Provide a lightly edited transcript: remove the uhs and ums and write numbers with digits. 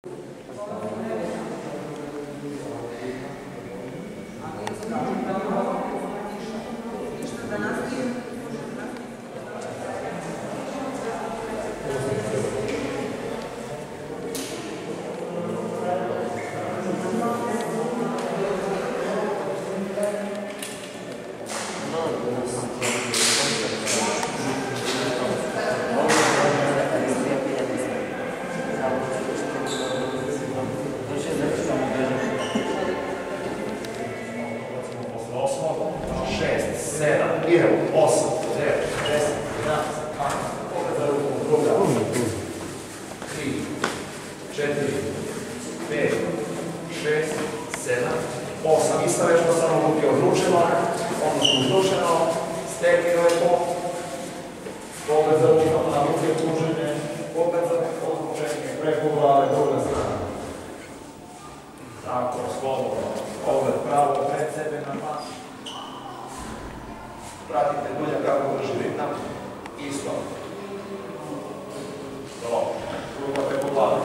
Isto već samo ruke odlučeno, odnosno uzdušeno, stegni lepo, pogled za rukom na ruke pružene, pogled za odlučenje, preko glave, druga strana. Tako, slobodno, pogled pravo pred sebe na pas. Pratite dulja kako drži ritam, isto.